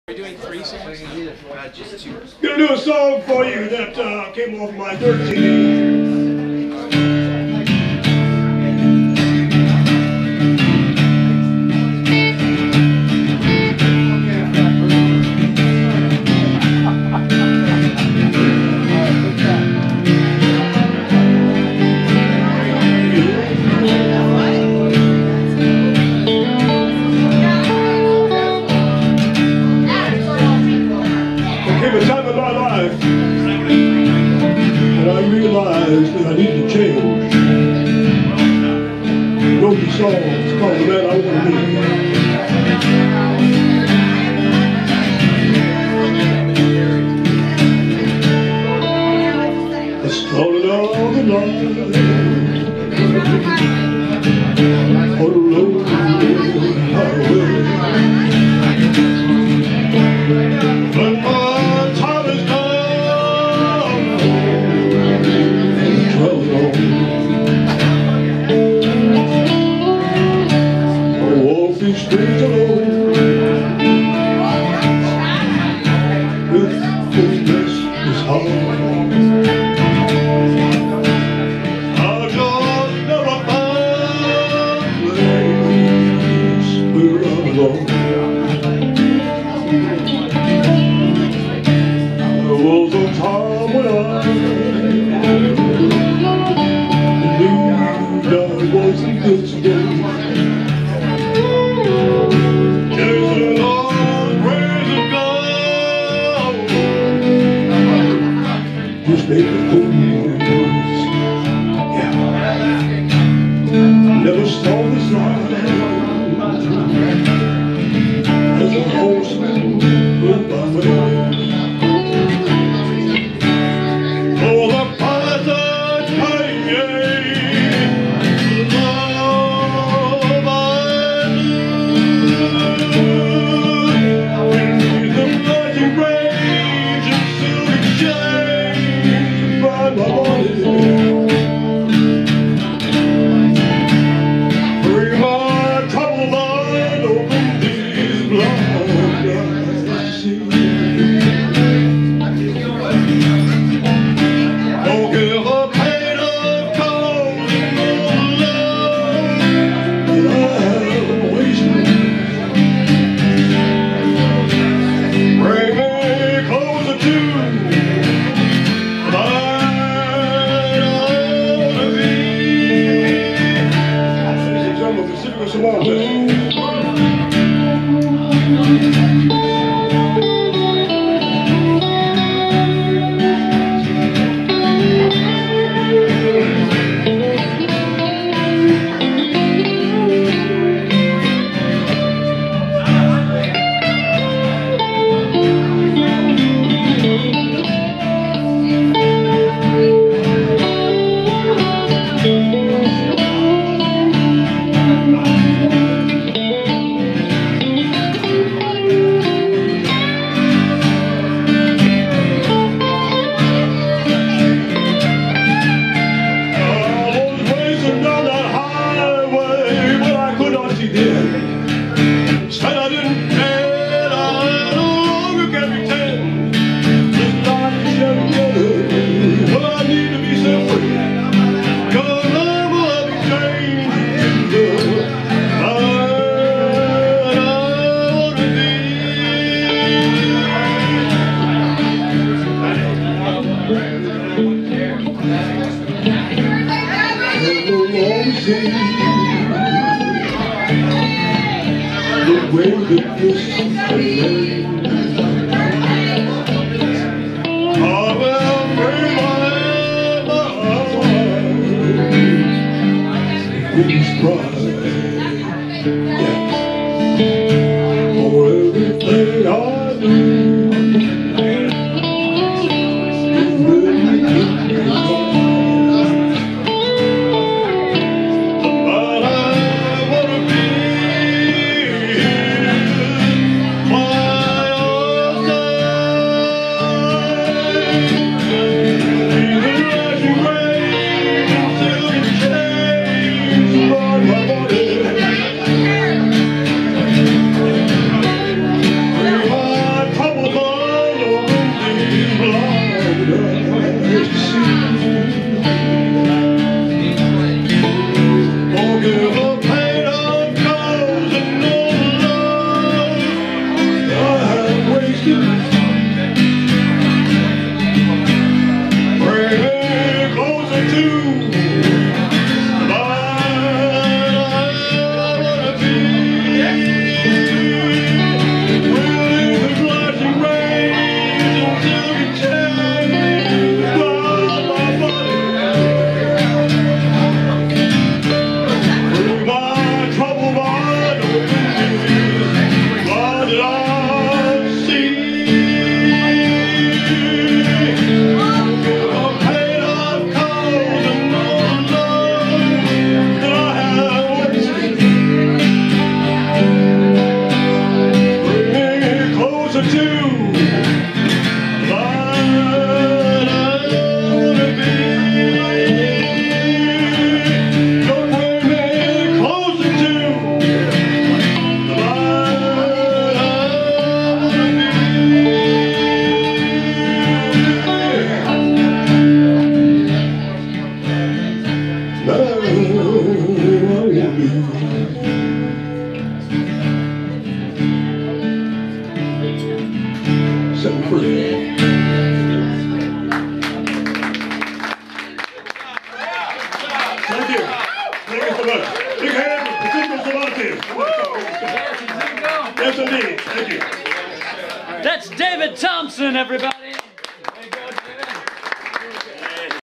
Are you doing 3 songs? Just 2. Gonna do a song for you that came off my 13. A time in my life and I realized that I need to change. Wrote the songs called The Man I Want to Be. I started all the night on the road highway. Streets alone, with fullness is hard. I just never found a place where I belong. There was a time when I believed I wasn't this way. Just make the fools, yeah. Never saw this life as a horseman rode by way. Oh, the python came, love I knew. In the bloody rage and silver shame, my body, bring my troubled mind, open these blind eyes. Don't give a pain of causing more love that I've wasted. Bring me closer to Pacifico Samonte. Said I didn't care, I no longer can pretend. This life is shed together, but I need to be set free. 'Cause I will be changed to the man I want to be. The way that this is I will bring my heart with his pride, yeah. For everything I do. Why Set free. Thank you. Thank you so much. Big hand for Pacifico Samonte. Yes, indeed. Thank you. That's David Thompson, everybody.